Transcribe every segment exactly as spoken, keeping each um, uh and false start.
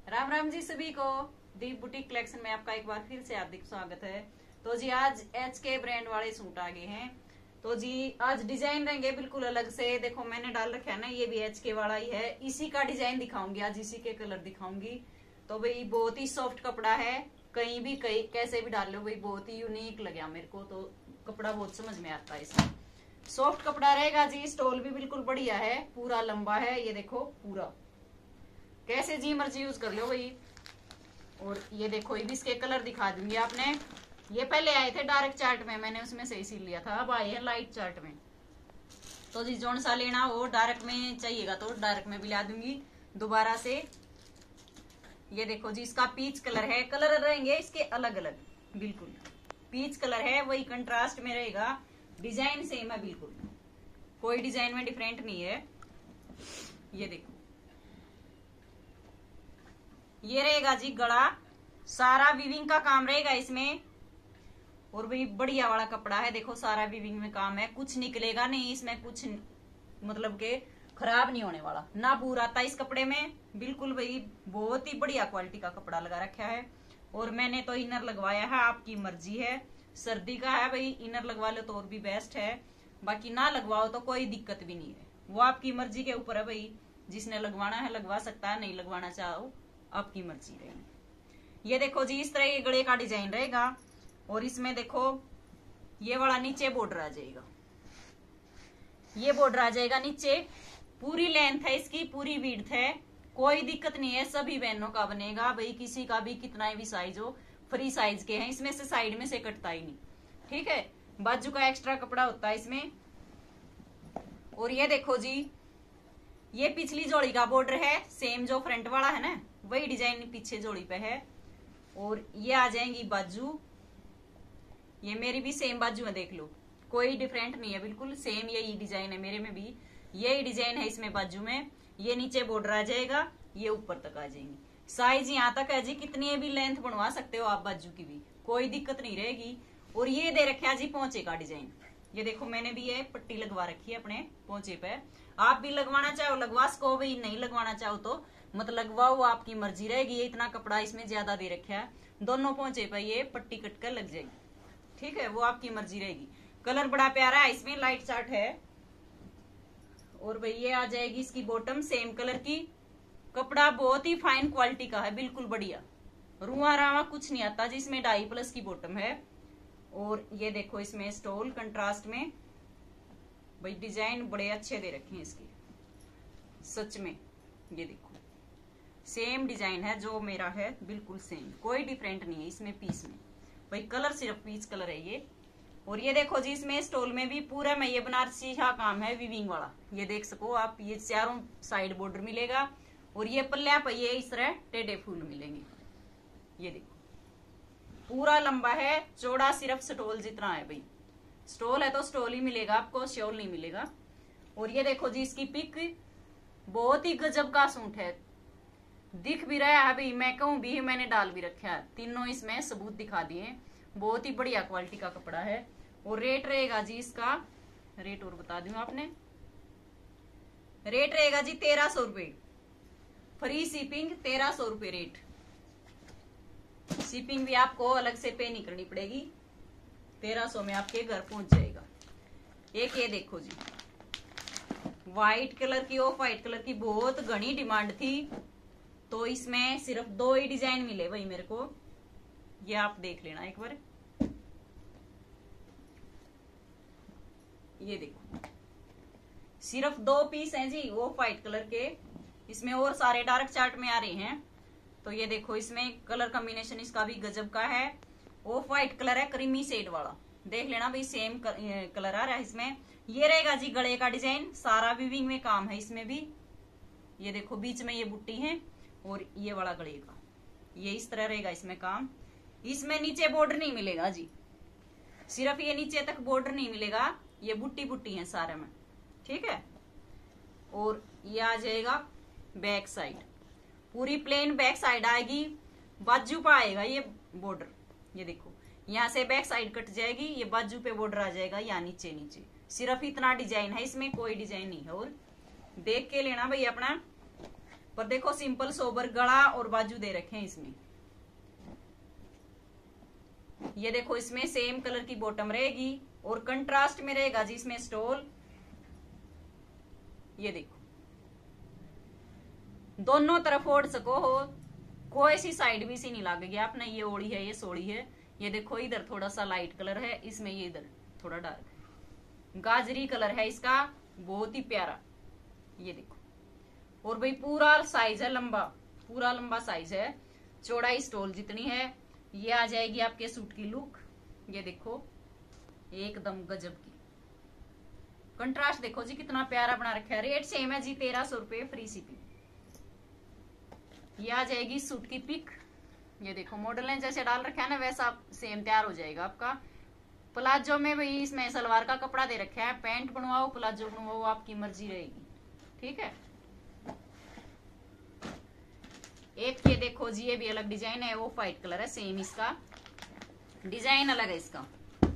राम राम जी सभी को। दीप boutique collection में आपका एक बार फिर से हार्दिक स्वागत है। तो जी आज एच के ब्रांड वाले सूट आ गए हैं। तो जी आज डिजाइन रहेंगे बिल्कुल अलग से। देखो मैंने डाल रखा है ना, ये भी एच के वाला ही है। इसी का डिजाइन दिखाऊंगी आज, इसी के कलर दिखाऊंगी। तो भाई बहुत ही सॉफ्ट कपड़ा है, कहीं भी कहीं कैसे भी डाल लो भाई, बहुत ही यूनिक लगा मेरे को। तो कपड़ा बहुत समझ में आता है इसमें, सॉफ्ट कपड़ा रहेगा जी। स्टोल भी बिल्कुल बढ़िया है, पूरा लंबा है। ये देखो पूरा कैसे जी मर्जी यूज कर लो भाई। और ये देखो ये भी इसके कलर दिखा दूंगी आपने। ये पहले आए थे डार्क चार्ट में, मैंने उसमें से इसी लिया था। अब आए हैं लाइट चार्ट में। तो जी जोन सा लेना हो, डार्क में चाहिएगा तो डार्क में भी ला दूंगी दोबारा से। ये देखो जी इसका पीच कलर है। कलर रहेंगे इसके अलग अलग, बिल्कुल पीच कलर है, वही कंट्रास्ट में रहेगा। डिजाइन सेम है बिल्कुल, कोई डिजाइन में डिफरेंट नहीं है। ये देखो ये रहेगा जी गला, सारा वीविंग का काम रहेगा इसमें। और भाई बढ़िया वाला कपड़ा है, देखो सारा वीविंग में काम है, कुछ निकलेगा नहीं इसमें, कुछ मतलब के खराब नहीं होने वाला ना। पूरा आता इस कपड़े में बिल्कुल भाई, बहुत ही बढ़िया क्वालिटी का कपड़ा लगा रखा है। और मैंने तो इनर लगवाया है, आपकी मर्जी है। सर्दी का है भाई, इनर लगवा लो तो और भी बेस्ट है, बाकी ना लगवाओ तो कोई दिक्कत भी नहीं है। वो आपकी मर्जी के ऊपर है भाई, जिसने लगवाना है लगवा सकता है, नहीं लगवाना चाहो आपकी मर्जी रहेगी। ये देखो जी इस तरह ये गले का डिजाइन रहेगा। और इसमें देखो ये वाला नीचे बॉर्डर आ जाएगा, ये बॉर्डर आ जाएगा नीचे। पूरी लेंथ है इसकी, पूरी विड्थ है, कोई दिक्कत नहीं है। सभी बहनों का बनेगा भाई, किसी का भी कितना भी साइज हो, फ्री साइज के हैं। इसमें से साइड में से कटता ही नहीं, ठीक है। बाजू का एक्स्ट्रा कपड़ा होता है इसमें। और ये देखो जी ये पिछली जोड़ी का बॉर्डर है, सेम जो फ्रंट वाला है ना, वही डिजाइन पीछे जोड़ी पे है। और ये आ जाएंगी बाजू, ये मेरी भी सेम बाजू है, देख लो कोई डिफरेंट नहीं है, बिल्कुल सेम यही डिजाइन है। मेरे में भी यही डिजाइन है इसमें बाजू में। ये नीचे बॉर्डर आ जाएगा, ये ऊपर तक आ जाएंगी। साइज यहाँ तक है जी, कितनी भी लेंथ बनवा सकते हो आप बाजू की भी, कोई दिक्कत नहीं रहेगी। और ये दे रखा है जी पोंचे का डिजाइन। ये देखो मैंने भी ये पट्टी लगवा रखी है अपने पोंचे पे। आप भी लगवाना चाहो लगवा सको भाई, नहीं लगवाना चाहो तो मत लगवाओ, आपकी मर्जी रहेगी। ये इतना कपड़ा इसमें ज्यादा दे रखा है, दोनों पोंचे पे ये पट्टी कट कर लग जाएगी, ठीक है, वो आपकी मर्जी रहेगी। कलर बड़ा प्यारा है इसमें, लाइट चार्ट है। और भाई ये आ जाएगी इसकी बॉटम सेम कलर की। कपड़ा बहुत ही फाइन क्वालिटी का है, बिल्कुल बढ़िया, रुआ रावा कुछ नहीं आता जिसमें ढाई प्लस की बॉटम है। और ये देखो इसमें स्टोल कंट्रास्ट में, भाई डिजाइन बड़े अच्छे दे रखे हैं इसके सच में। ये देखो सेम डिजाइन है जो मेरा है, बिल्कुल सेम, कोई डिफरेंट नहीं है इसमें पीस में भाई। कलर सिर्फ पीच कलर है ये। और ये देखो जी इसमें स्टोल में भी पूरा में ये बनारसी का काम है वीविंग वाला, ये देख सको आप। ये चारों साइड बॉर्डर मिलेगा। और ये पल्ला पे ये इस तरह टेढ़े फूल मिलेंगे। ये देखो पूरा लंबा है, चौड़ा सिर्फ स्टोल जितना है भाई। स्टोल है तो स्टोल ही मिलेगा आपको, शॉल नहीं मिलेगा। और ये देखो जी इसकी पिक, बहुत ही गजब का सूट है, दिख भी रहा है भाई, मैं कहूं भी मैंने डाल भी रखा है। तीनों इसमें सबूत दिखा दिए, बहुत ही बढ़िया क्वालिटी का कपड़ा है। और रेट रहेगा जी इसका, रेट और बता दूं आपने, रेट रहेगा जी तेरह सौ रुपये, फ्री शिपिंग तेरह सौ रुपये रेट। शिपिंग भी आपको अलग से पे नहीं करनी पड़ेगी, तेरह सौ में आपके घर पहुंच जाएगा। एक ये देखो जी व्हाइट कलर की, ऑफ व्हाइट कलर की बहुत घनी डिमांड थी, तो इसमें सिर्फ दो ही डिजाइन मिले भाई मेरे को। ये आप देख लेना एक बार, ये देखो सिर्फ दो पीस हैं जी वो व्हाइट कलर के। इसमें और सारे डार्क चार्ट में आ रहे हैं। तो ये देखो इसमें कलर कॉम्बिनेशन इसका भी गजब का है। ऑफ व्हाइट कलर है, क्रीमी शेड वाला, देख लेना भाई सेम कलर आ रहा है इसमें। ये रहेगा जी गले का डिजाइन, सारा वीविंग में काम है इसमें भी। ये देखो बीच में ये बुट्टी है, और ये वाला गले का ये इस तरह रहेगा इसमें काम। इसमें नीचे बॉर्डर नहीं मिलेगा जी, सिर्फ ये नीचे तक बॉर्डर नहीं मिलेगा, ये बुट्टी बुट्टी है सारे में, ठीक है। और ये आ जाएगा बैक साइड, पूरी प्लेन बैक साइड आएगी, बाजू पे आएगा ये बॉर्डर। ये देखो यहाँ से बैक साइड कट जाएगी, ये बाजू पे बॉर्डर आ जाएगा, या नीचे नीचे सिर्फ इतना डिजाइन है इसमें, कोई डिजाइन नहीं है। और देख के लेना भाई अपना, पर देखो सिंपल सोबर गला और बाजू दे रखे हैं इसमें। ये देखो इसमें सेम कलर की बॉटम रहेगी और कंट्रास्ट में रहेगा जी इसमें स्टोल। ये देखो दोनों तरफ ओढ़ सको हो, कोई सी साइड भी सी नहीं लगेगी आपने। ये ओढ़ी है, ये सोड़ी है। ये देखो इधर थोड़ा सा लाइट कलर है इसमें, ये इधर थोड़ा डार्क है, गाजरी कलर है इसका, बहुत ही प्यारा। ये देखो और भाई पूरा साइज है लंबा, पूरा लंबा साइज है, चौड़ाई स्टोल जितनी है। ये आ जाएगी आपके सूट की लुक। ये देखो एकदम गजब की कंट्रास्ट, देखो जी कितना प्यारा बना रखा है। रेट सेम है जी, तेरह सौ रुपये फ्री शिपिंग। ये आ जाएगी सूट की पिक। ये देखो मॉडल ने जैसे डाल रखा है ना वैसा सेम तैयार हो जाएगा आपका। प्लाजो में भाई इसमें सलवार का कपड़ा दे रखा है, पैंट बनवाओ प्लाजो बनवाओ आपकी मर्जी रहेगी, ठीक है। एक ये देखो जी, ये भी अलग डिजाइन है, वो व्हाइट कलर है, सेम इसका डिजाइन अलग है इसका।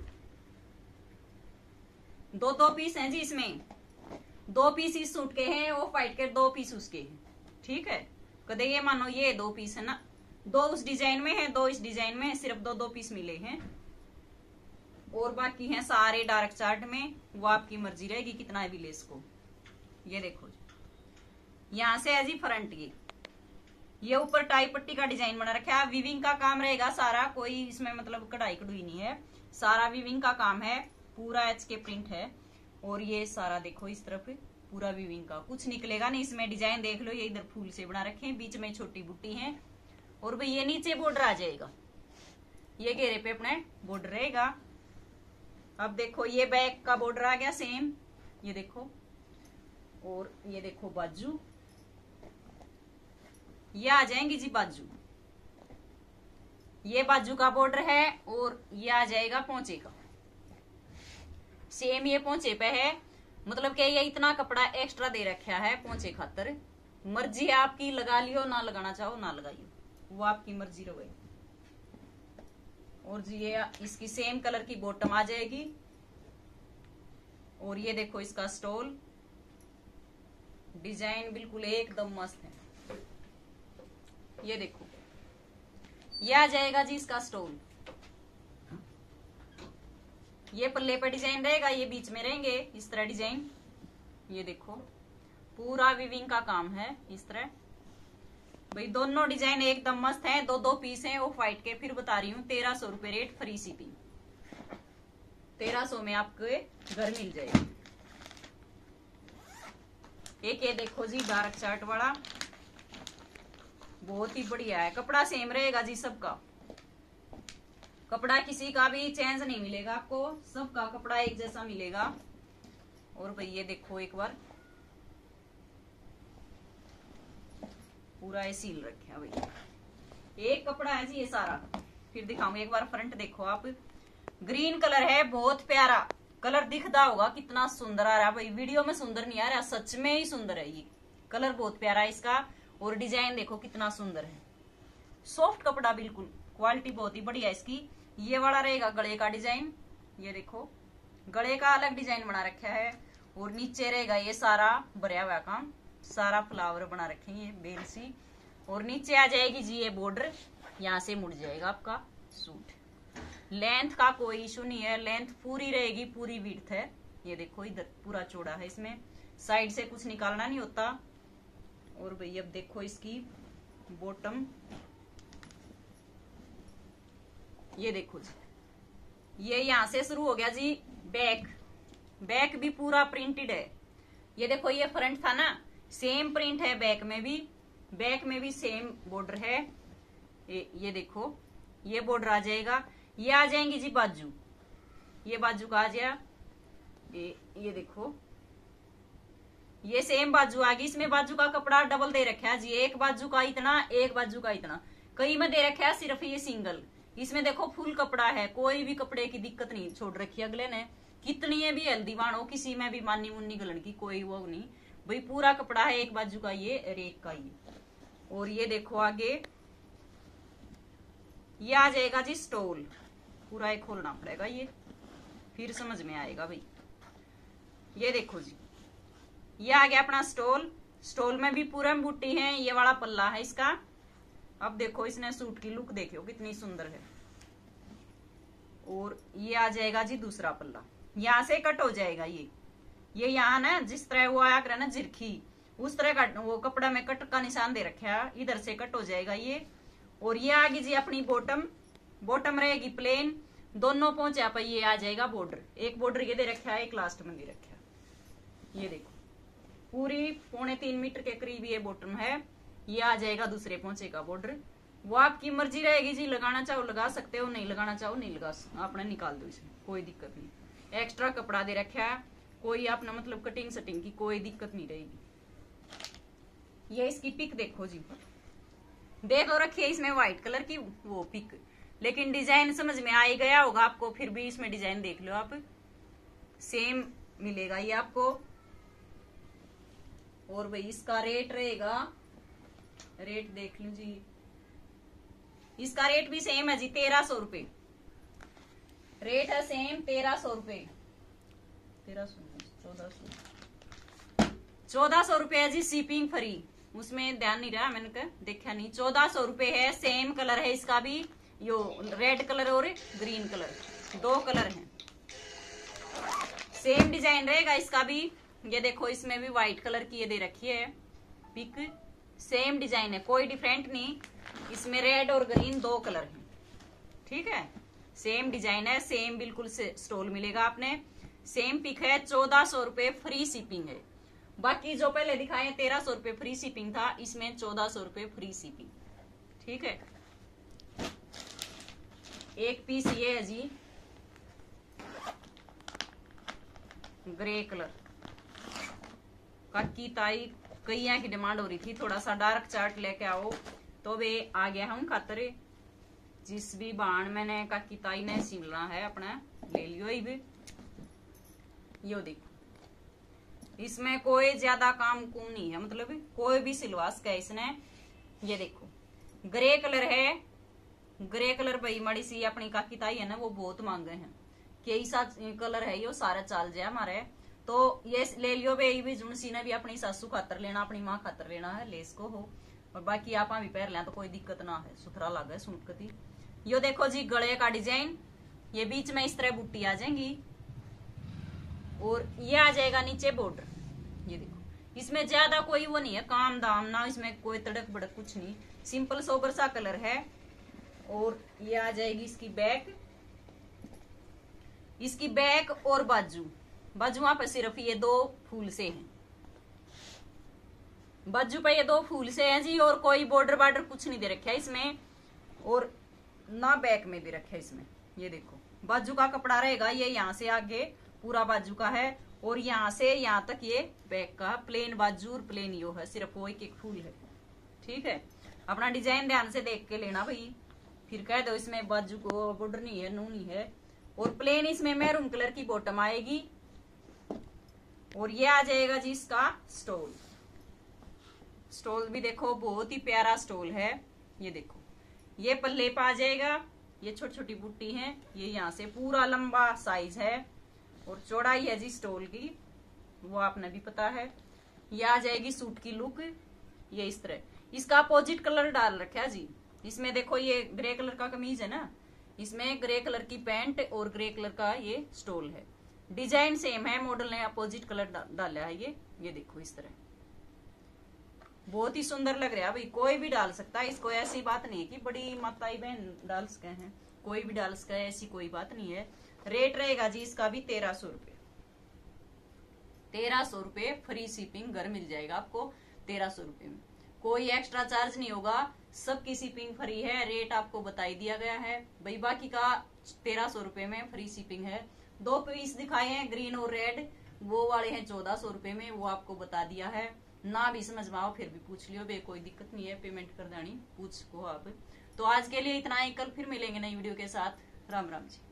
दो दो पीस हैं जी इसमें, दो पीस इस सूट के हैं, वो व्हाइट के दो पीस उसके हैं, ठीक है। कदे ये मानो ये दो पीस है ना, दो उस डिजाइन में है, दो इस डिजाइन में, सिर्फ दो दो पीस मिले हैं और बाकी हैं सारे डार्क चार्ट में। वो आपकी मर्जी रहेगी कितना भी ले इसको। ये देखो जी यहां से है जी फ्रंट, ये ये ऊपर टाई पट्टी का डिजाइन बना रखा है। वीविंग का काम रहेगा सारा, कोई इसमें मतलब कढ़ाई कढ़ुई नहीं है, सारा वीविंग का काम है, पूरा एच के प्रिंट है। और ये सारा देखो इस तरफ पूरा वीविंग का, कुछ निकलेगा नहीं इसमें। डिजाइन देख लो, ये इधर फूल से बना रखे हैं, बीच में छोटी बुट्टी है। और भाई ये नीचे बॉर्डर आ जाएगा, ये घेरे पे अपने बॉर्डर रहेगा। अब देखो ये बैक का बॉर्डर आ गया सेम, ये देखो। और ये देखो बाजू, ये आ जाएंगी जी बाजू, ये बाजू का बॉर्डर है। और ये आ जाएगा पोंचे का, सेम ये पोंचे पे है। मतलब कि ये इतना कपड़ा एक्स्ट्रा दे रखा है पोंचे खातर। मर्जी है आपकी, लगा लियो, ना लगाना चाहो ना लगाइयो, वो आपकी मर्जी रहे। और जी ये इसकी सेम कलर की बॉटम आ जाएगी। और ये देखो इसका स्टोल, डिजाइन बिल्कुल एकदम मस्त है। ये देखो ये आ जाएगा जी इसका स्टोल। ये पल्ले पर डिजाइन रहेगा, ये बीच में रहेंगे इस तरह डिजाइन। ये देखो पूरा वीविंग का काम है इस तरह। भाई दोनों डिजाइन एकदम मस्त हैं, दो दो पीस हैं वो व्हाइट के। फिर बता रही हूँ तेरह सौ रुपये रेट, फ्री शिपिंग। तेरह सौ में आपके घर मिल जाएगी। एक ये देखो जी डार्क चार्ट वाला, बहुत ही बढ़िया है। कपड़ा सेम रहेगा जी सबका, कपड़ा किसी का भी चेंज नहीं मिलेगा आपको, सबका कपड़ा एक जैसा मिलेगा। और भाई ये देखो एक बार पूरा ये सील रखे है भाई, एक कपड़ा है जी ये सारा। फिर दिखाऊंगी एक बार फ्रंट, देखो आप, ग्रीन कलर है, बहुत प्यारा कलर दिखता होगा, कितना सुंदर आ रहा है भाई। वीडियो में सुंदर नहीं आ रहा, सच में ही सुंदर है। ये कलर बहुत प्यारा है इसका। और डिजाइन देखो कितना सुंदर है, सॉफ्ट कपड़ा बिल्कुल, क्वालिटी बहुत ही बढ़िया इसकी। ये वाला रहेगा गले का डिजाइन, ये देखो गले का अलग डिजाइन बना रखा है। और नीचे रहेगा ये सारा भरया हुआ काम, सारा फ्लावर बना रखे हैं ये बेल सी। और नीचे आ जाएगी जी ये बॉर्डर, यहाँ से मुड़ जाएगा आपका सूट। लेंथ का कोई इशू नहीं है, लेंथ पूरी रहेगी, पूरी विड्थ है। ये देखो इधर पूरा चौड़ा है, इसमें साइड से कुछ निकालना नहीं होता। और भाई अब देखो इसकी बॉटम, ये देखो जी ये यहां से शुरू हो गया जी बैक, बैक भी पूरा प्रिंटेड है। ये देखो ये फ्रंट था ना, सेम प्रिंट है बैक में भी, बैक में भी सेम बॉर्डर है। ये, ये देखो ये बॉर्डर आ जाएगा। ये आ जाएंगी जी बाजू, ये बाजू का आ जाए, ये ये देखो ये सेम बाजू आ गई। इसमें बाजू का कपड़ा डबल दे रखा है जी, एक बाजू का इतना, एक बाजू का इतना। कई में दे रखा है सिर्फ ये सिंगल, इसमें देखो फुल कपड़ा है, कोई भी कपड़े की दिक्कत नहीं छोड़ रखी अगले ने। कितनी भी हल्दी बाणो, किसी में भी मानी मुन्नी गलन की कोई वो नहीं भाई, पूरा कपड़ा है, एक बाजू का ये और एक का ये। और ये देखो आगे ये आ जाएगा जी स्टोल, पूरा एक खोलना पड़ेगा ये, फिर समझ में आएगा भाई। ये देखो जी ये आ गया अपना स्टोल, स्टोल में भी पूरा बूटी है। ये वाला पल्ला है इसका। अब देखो इसने सूट की लुक देखो कितनी सुंदर है। और ये आ जाएगा जी दूसरा पल्ला, यहाँ से कट हो जाएगा। ये ये यहाँ ना जिस तरह वो आया करे ना जिरखी, उस तरह का वो कपड़ा में कट का निशान दे रखा है, इधर से कट हो जाएगा ये। और ये आगे जी अपनी बॉटम, बॉटम रहेगी प्लेन, दोनों पहुंचे पर ये आ जाएगा बॉर्डर। एक बॉर्डर ये दे रखा है, एक लास्ट में दे रखा है। ये देखो पूरी पौने तीन मीटर के करीब ये बॉटम है। ये आ जाएगा दूसरे पहुंचे का बॉर्डर। वो आपकी मर्जी रहेगी जी, लगाना चाहो लगा सकते हो, नहीं लगाना चाहो नहीं लगा, आपने निकाल दो इसमें, कोई दिक्कत नहीं। एक्स्ट्रा कपड़ा दे रखा है, कोई अपना मतलब कटिंग सटिंग की कोई दिक्कत नहीं रहेगी। ये इसकी पिक देखो जी, दे तो रखी है इसमें व्हाइट कलर की वो पिक, लेकिन डिजाइन समझ में आ ही गया होगा आपको। फिर भी इसमें डिजाइन देख लो आप, सेम मिलेगा ये आपको। और भाई इसका रेट रहेगा, रेट देख लो जी, इसका रेट भी सेम है जी, तेरह सौ रुपए रेट है, सेम तेरह सौ रुपए तेरह सौ चौदह सौ चौदह सौ रुपए है जी, शिपिंग फ्री। उसमें ध्यान नहीं रहा मैंने कहा, देखा नहीं। चौदह सौ रुपए है, सेम कलर है इसका भी, यो रेड कलर और ग्रीन कलर, दो कलर हैं। सेम डिजाइन रहेगा इसका भी। ये देखो इसमें भी व्हाइट कलर की ये दे रखी है पिक, सेम डिजाइन है, कोई डिफरेंट नहीं। इसमें रेड और ग्रीन दो कलर हैं, ठीक है। सेम डिजाइन है, सेम बिल्कुल से स्टोल मिलेगा आपने, सेम पिक है। चौदह सौ रुपए फ्री शिपिंग है। बाकी जो पहले दिखाए तेरह सौ रुपए फ्री शिपिंग था, इसमें चौदह सौ रुपए फ्री शिपिंग, ठीक है। एक पीस ये है जी ग्रे कलर का, की ताई कईया की डिमांड हो रही थी थोड़ा सा डार्क चार्ट लेके आओ, तो वे आ गया हम खातर। जिस भी बाण मैंने काकी ताई ने सिलना है अपना ले लियो। ही भी यो देखो इसमें कोई ज्यादा काम कुम नहीं है, मतलब कोई भी सिलवास का इसने। ये देखो ग्रे कलर है, ग्रे कलर भाई मड़ी सी अपनी काकी ताई है ना, वो बहुत मांगे हैं कि ऐसा कलर है यो सारा चाल जाए हमारे, तो ये ले लियो भाई। भी जुनसी ने भी अपनी सासू खातर लेना, अपनी माँ खातर लेना है, लेस को हो। और बाकी आप भी पहन लें तो कोई दिक्कत ना है, सुथरा लगे सुनकती। यो देखो जी गले का डिजाइन, ये बीच में इस तरह बुट्टी आ जाएंगी और ये आ जाएगा नीचे बॉर्डर। ये देखो इसमें ज्यादा कोई वो नहीं है काम दाम ना, इसमें कोई तड़क भड़क कुछ नहीं, सिंपल सोबर सा कलर है। और ये आ जाएगी इसकी बैक, इसकी बैक और बाजू, बाजुआ पे सिर्फ ये दो फूल से हैं, बाजू पे ये दो फूल से हैं जी। और कोई बॉर्डर बार्डर कुछ नहीं दे रखा है इसमें, और ना बैक में भी रखा है इसमें। ये देखो बाजू का कपड़ा रहेगा, ये यहाँ से आगे पूरा बाजू का है, और यहाँ से यहाँ तक ये बैक का प्लेन बाजू और प्लेन यो है, सिर्फ वो एक एक फूल है, ठीक है। अपना डिजाइन ध्यान से देख के लेना भाई, फिर कह दो इसमें बाजू को बॉर्डर नहीं है, नू नहीं है। और प्लेन इसमें मैरून कलर की बॉटम आएगी। और ये आ जाएगा जी इसका स्टोल, स्टोल भी देखो बहुत ही प्यारा स्टोल है। ये देखो ये पल्ले पे आ जाएगा, ये छोटी छोटी बुट्टी है, ये यहाँ से पूरा लंबा साइज है। और चौड़ाई है जी स्टोल की, वो आपने भी पता है। ये आ जाएगी सूट की लुक, ये इस तरह। इसका अपोजिट कलर डाल रखा है जी, इसमें देखो ये ग्रे कलर का कमीज है ना, इसमें ग्रे कलर की पैंट और ग्रे कलर का ये स्टोल है। डिजाइन सेम है, मॉडल ने अपोजिट कलर डाला है। ये ये देखो इस तरह बहुत ही सुंदर लग रहा है भाई, कोई भी डाल सकता है इसको, ऐसी बात नहीं है कि बड़ी माताई बहन डाल सके हैं, कोई भी डाल सके, ऐसी कोई बात नहीं है। रेट रहेगा जी इसका भी तेरह सौ रुपए तेरह सौ रुपए फ्री शिपिंग घर मिल जाएगा आपको तेरह सौ रुपए में, कोई एक्स्ट्रा चार्ज नहीं होगा, सबकी शिपिंग फ्री है। रेट आपको बताई दिया गया है भाई, बाकी का तेरह सौ रुपए में फ्री शिपिंग है। दो पीस दिखाए हैं ग्रीन और रेड, वो वाले हैं चौदह सौ रुपए में, वो आपको बता दिया है। ना भी समझ में आओ फिर भी पूछ लियो बे, कोई दिक्कत नहीं है, पेमेंट कर देनी पूछ को आप। तो आज के लिए इतना ही, कल फिर मिलेंगे नई वीडियो के साथ। राम राम जी।